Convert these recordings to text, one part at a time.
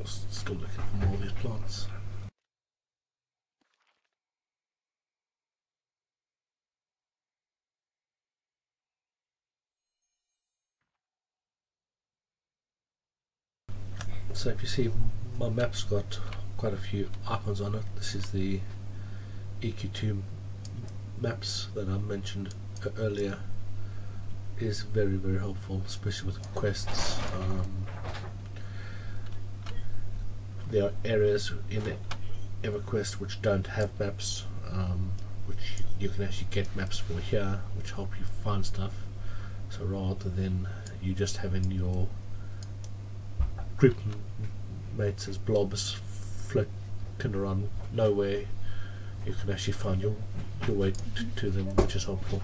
Still looking for more of these plants. So if you see, my map's got quite a few icons on it. This is the EQ2 maps that I mentioned earlier. Is very, very helpful, especially with quests. There are areas in EverQuest which don't have maps, which you can actually get maps for here, which help you find stuff. So rather than you just having your group mates as blobs floating around nowhere, you can actually find your way to them, which is helpful.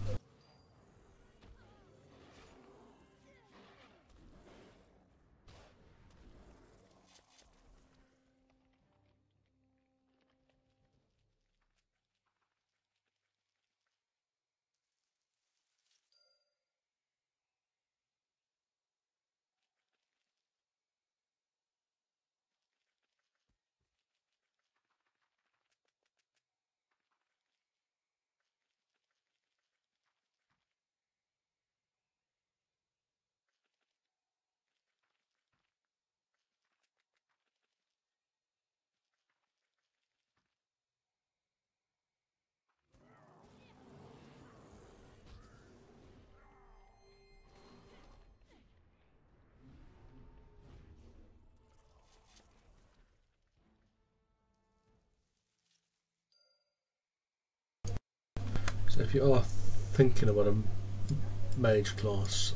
So if you are thinking about a mage class,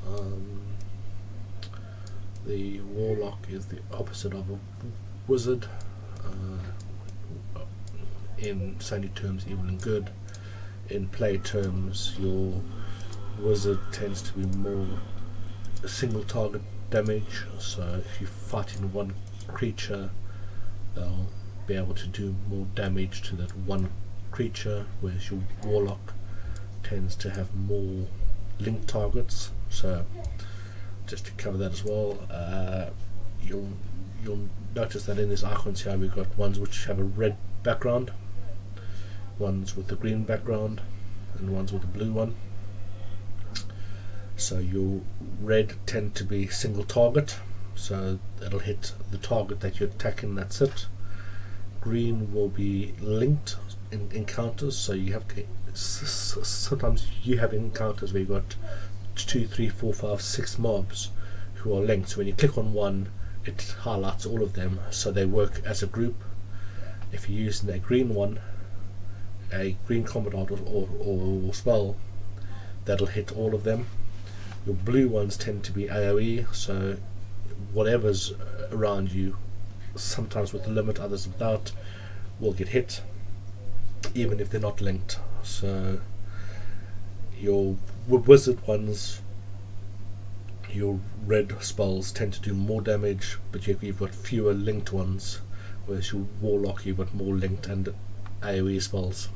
the warlock is the opposite of a wizard. In sandy terms, evil and good. In play terms, your wizard tends to be more single target damage. So if you're fighting one creature, they'll be able to do more damage to that one creature, whereas your warlock tends to have more linked targets. So just to cover that as well, you'll notice that in these icons here we've got ones which have a red background, ones with a green background, and ones with a blue one. So your red tend to be single target, so it'll hit the target that you're attacking, that's it. Green will be linked in encounters, so you have sometimes you have encounters where you've got 2, 3, 4, 5, 6 mobs who are linked. So when you click on one, it highlights all of them, so they work as a group. If you're using a green one, a green combat art or spell, that'll hit all of them. Your blue ones tend to be AoE, so whatever's around you, sometimes with the limit, others without, will get hit, even if they're not linked. So your wizard ones, your red spells tend to do more damage, but you've got fewer linked ones, whereas your warlock, you've got more linked and AoE spells.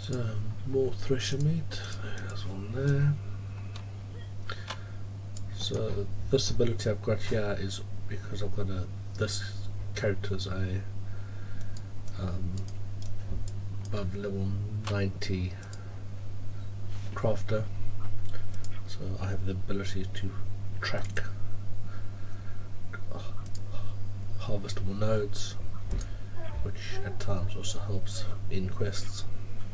So more thresher meat, there's one there. So this ability I've got here is because I've got this character's above level 90 crafter, so I have the ability to track harvestable nodes, which at times also helps in quests.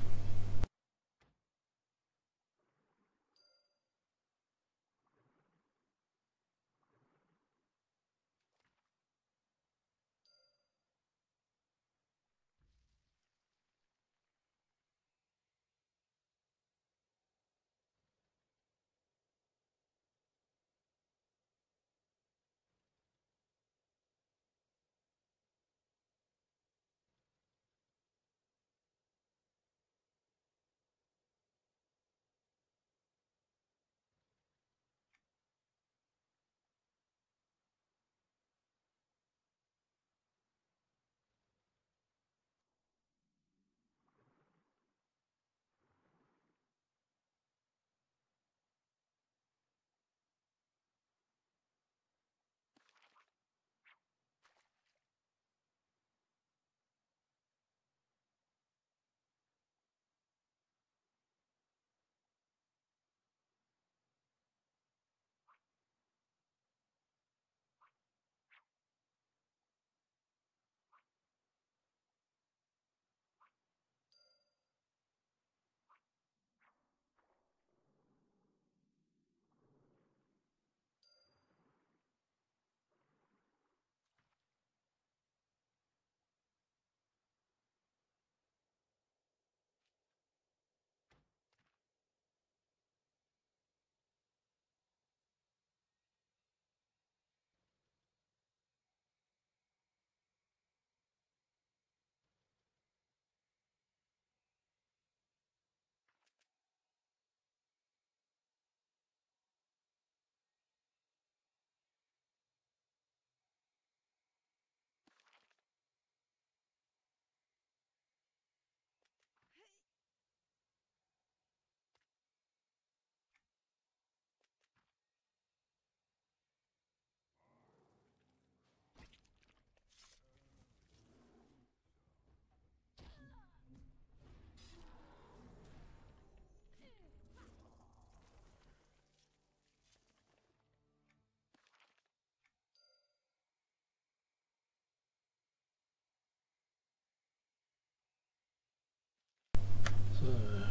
So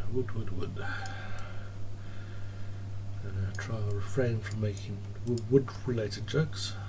wood. Try to refrain from making wood related jokes.